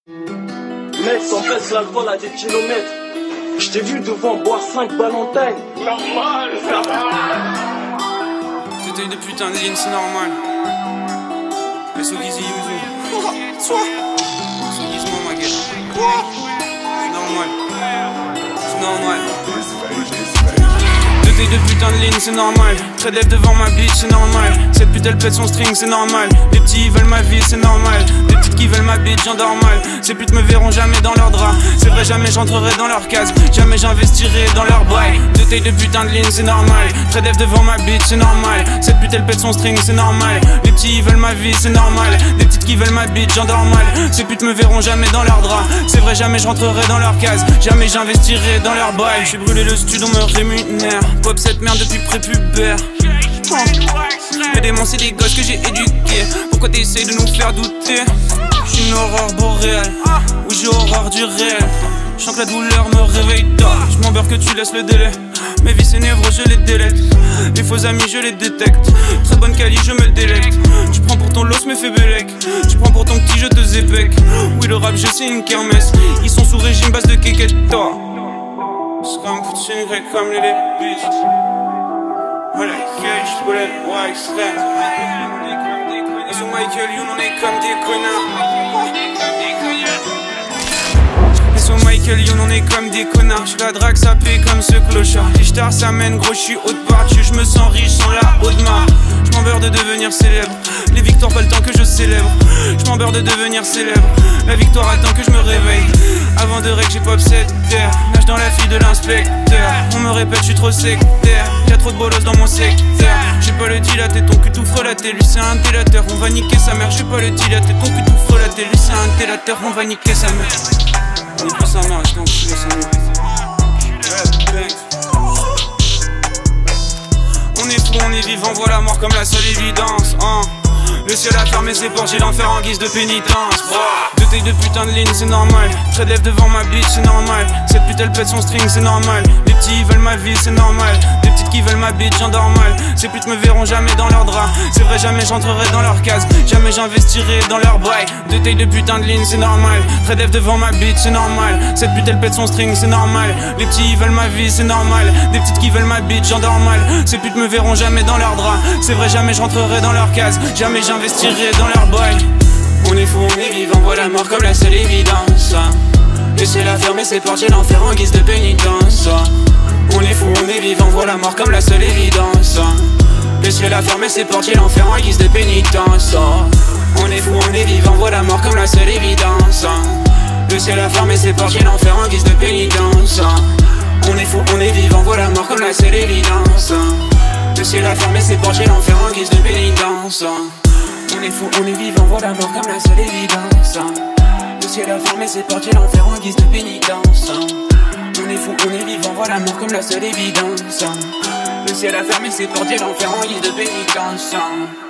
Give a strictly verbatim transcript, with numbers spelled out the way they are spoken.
Mec, t'en baisse l'alcool à des kilomètres. Je t'ai vu devant boire cinq Valentine. Normal, ça va. T'étais de putain de ligne, c'est normal. S O Gizzy Yuzu. Soit. S O Gizmo ma gueule. C'est normal. C'est normal. Deux tailles de putain de ligne, c'est normal. Très dev devant ma bitch, c'est normal. Cette pute elle pète son string, c'est normal. Les petits ils veulent ma vie, c'est normal. Des petites qui veulent ma bitch, j'endors mal. Ces putes me verront jamais dans leur drap. C'est vrai, jamais j'entrerai dans leur case. Jamais j'investirai dans leur bail. Deux tailles de putain de ligne, c'est normal. Très dev devant ma bitch, c'est normal. Cette pute elle pète son string, c'est normal. Les petits ils veulent ma vie, c'est normal. Des petites qui veulent ma bitch, j'endors mal. Ces putes me verront jamais dans leur drap. C'est vrai, jamais j'entrerai dans leur case. Jamais j'investirai dans leur bail. J'suis brûlé le studio, me rémunère. Pop cette merde depuis prépubère. Oh. Les démons c'est des gosses que j'ai éduqués. Pourquoi t'essayes de nous faire douter? J'suis une horreur boréale, ou j'ai horreur du réel. J'sens que la douleur me réveille tard. J'm'en beurre que tu laisses le délai. Mes vies c'est névreux, je les délète. Les faux amis je les détecte. Très bonne quali, je me le délecte. Tu prends pour ton los mais fais bellec. Tu prends pour ton petit, je te zépec. Oui le rap je sais une kermesse. Ils sont sous régime base de kéketta. C'est comme pour t'ingrer comme les bitches. Voilà, cash, bullet, ouais, extrême. Et sur Michael Youn, on est comme des connards. Et sur Michael Youn, on est comme des connards. J'suis la drague, ça paie comme ce clochard. Les stars, ça mène, gros, j'suis haute partie. J'me sens riche sans la haute marre. J'm'en beurre de devenir célèbre. Les victoires, pas le temps que je célèbre. J'm'en beurre de devenir célèbre. La victoire attend que je me réveille. Avant de règle, j'ai pop cette terre. Nage dans la fille de l'inspecteur. On me répète, j'suis trop sectaire. Y'a trop de bolos dans mon secteur. J'ai pas le dilaté, ton cul tout frelaté. Lui c'est un délateur, on va niquer sa mère. J'ai pas le dilaté, ton cul tout frelaté. Lui c'est un délateur, on va niquer sa mère. Niquer sa mère, j'étais enculé, c'est mieux. On est fou, on est vivant, voit la mort comme la seule évidence. Hein. Le ciel a fermé ses portes, j'ai l'enfer en guise de pénitence. Deux tailles de putain de ligne, c'est normal. Très dev devant ma bitch, c'est normal. Cette pute elle pète son string, c'est normal. Les petits ils veulent ma vie, c'est normal. Des petites qui veulent ma bitch, j'endors mal. Ces putes me verront jamais dans leur drap. C'est vrai, jamais j'entrerai dans leur case. Jamais j'investirai dans leur bail. Deux tailles de putain de ligne, c'est normal. Très dev devant ma bitch, c'est normal. Cette pute elle pète son string, c'est normal. Les petits ils veulent ma vie, c'est normal. Des petites qui veulent ma bitch, j'endors mal. Ces putes me verront jamais dans leur drap. C'est vrai, jamais j'entrerai dans leur case. Jamais j'investirai dans leur bail. On est fou, on est vivant, voit la mort comme la seule évidence. Le ciel a fermé ses portes, j'ai l'enfer en guise de pénitence. On est fou, on est vivant, voit la mort comme la seule évidence. Le ciel a fermé ses portes, j'ai l'enfer en guise de pénitence. On est fou, on est vivant, voit la mort comme la seule évidence. Le ciel a fermé ses portes, j'ai l'enfer en guise de pénitence. On est fou, on est vivant, voit la mort comme la seule évidence. Le ciel a fermé ses portes, j'ai l'enfer en guise de pénitence. On est fou, on est vivant, voit la mort comme la seule évidence. Le ciel a fermé ses portes, j'ai l'enfer en guise de pénitence. On est fou, on est vivant, voit la mort comme la seule évidence. Le ciel a fermé ses portes, j'ai l'enfer en guise de pénitence.